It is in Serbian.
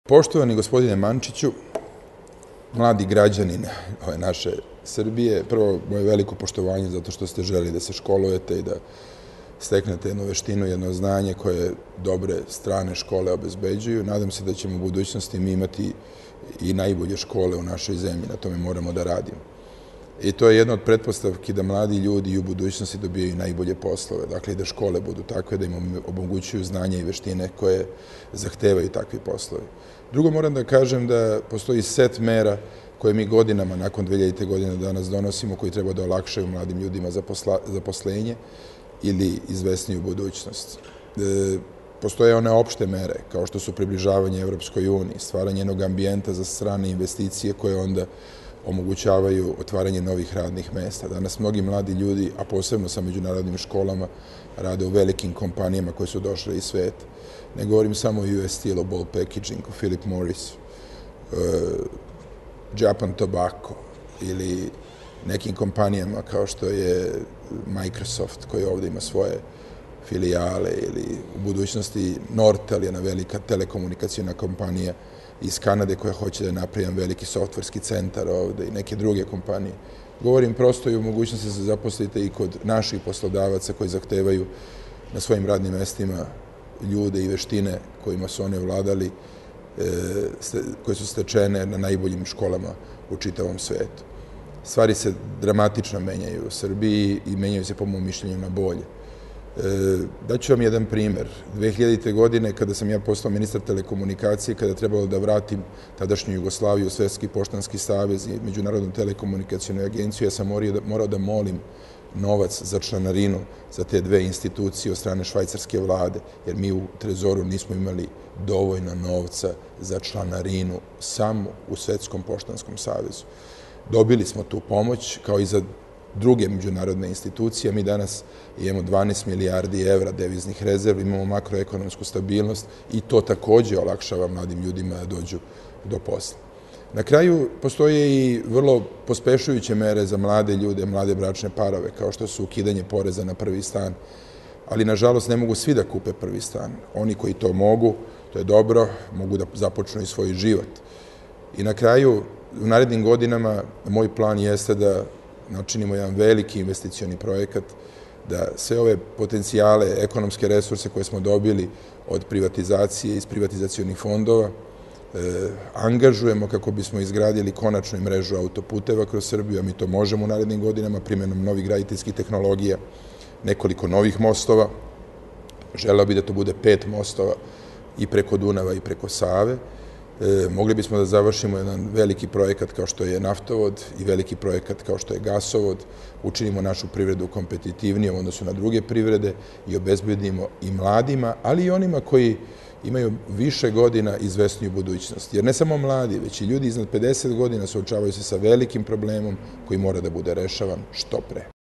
Poštovani gospodine Mančiću, mladi građanin ove naše Srbije, prvo moje veliko poštovanje zato što ste želeli da se školujete i da steknete jednu veštinu, jedno znanje koje dobre strane škole obezbeđuju. Nadam se da ćemo u budućnosti mi imati i najbolje škole u našoj zemlji, na tome moramo da radimo. I to je jedna od pretpostavki da mladi ljudi i u budućnosti dobijaju najbolje poslove, dakle i da škole budu takve da im omogućuju znanje i veštine koje zahtevaju takvi poslovi. Drugo, moram da kažem da postoji set mera koje mi godinama, nakon 2000. godine danas donosimo, koji treba da olakšaju mladim ljudima zaposlenje ili izvesniju budućnost. Postoje one opšte mere, kao što su približavanje Evropskoj uniji, stvaranje jednog ambijenta za strane investicije koje onda omogućavaju otvaranje novih radnih mesta. Danas mnogi mladi ljudi, a posebno sa međunarodnim školama, rade u velikim kompanijama koje su došle iz sveta. Ne govorim samo o US Steel, o Ball Packaging, o Philip Morris, Japan Tobacco ili nekim kompanijama kao što je Microsoft koji ovdje ima svoje filijale ili u budućnosti Nortel, jedna velika telekomunikacijna kompanija iz Kanade koja hoće da napravi veliki softverski centar ovde i neke druge kompanije. Govorim prosto i o mogućnosti da se zaposlite i kod naših poslodavaca koji zahtevaju na svojim radnim mestima ljude i veštine kojima su one vladali, koje su stečene na najboljim školama u čitavom svetu. Stvari se dramatično menjaju u Srbiji i menjaju se po mom mišljenju na bolje. Daću vam jedan primer. 2000. godine, kada sam ja postao ministar telekomunikacije, kada je trebalo da vratim tadašnju Jugoslaviju, Svetski poštanski savez i Međunarodnu telekomunikacijnu agenciju, ja sam morao da molim novac za članarinu za te dve institucije od strane švajcarske vlade, jer mi u Trezoru nismo imali dovoljno novca za članarinu samo u Svetskom poštanskom savezu. Dobili smo tu pomoć, kao i za druge međunarodne institucije. Mi danas imamo 12 milijardi evra deviznih rezervi, imamo makroekonomsku stabilnost i to takođe olakšava mladim ljudima da dođu do posla. Na kraju postoje i vrlo pospešujuće mere za mlade ljude, mlade bračne parove, kao što su ukidanje poreza na prvi stan, ali nažalost ne mogu svi da kupe prvi stan. Oni koji to mogu, to je dobro, mogu da započnu i svoj život. I na kraju, u narednim godinama, moj plan jeste da načinimo jedan veliki investicioni projekat, da sve ove potencijale, ekonomske resurse koje smo dobili od privatizacije iz privatizacionih fondova angažujemo kako bismo izgradili konačnu mrežu autoputeva kroz Srbiju, a mi to možemo u narednim godinama primenom novih graditeljskih tehnologija, nekoliko novih mostova. Želeo bih da to bude 5 mostova i preko Dunava i preko Save. Mogli bismo da završimo jedan veliki projekat kao što je naftovod i veliki projekat kao što je gasovod, učinimo našu privredu kompetitivnijom u odnosu na druge privrede i obezbedimo i mladima, ali i onima koji imaju više godina izvesniju budućnost. Jer ne samo mladi, već i ljudi iznad 50 godina suočavaju se sa velikim problemom koji mora da bude rešavan što pre.